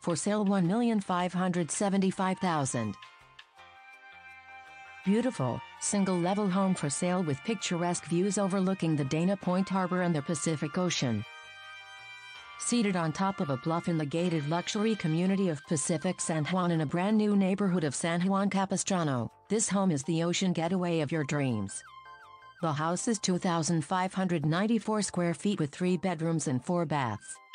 For sale $1,575,000. Beautiful, single-level home for sale with picturesque views overlooking the Dana Point Harbor and the Pacific Ocean. Seated on top of a bluff in the gated luxury community of Pacific San Juan in a brand new neighborhood of San Juan Capistrano, this home is the ocean getaway of your dreams. The house is 2,594 square feet with 3 bedrooms and 4 baths.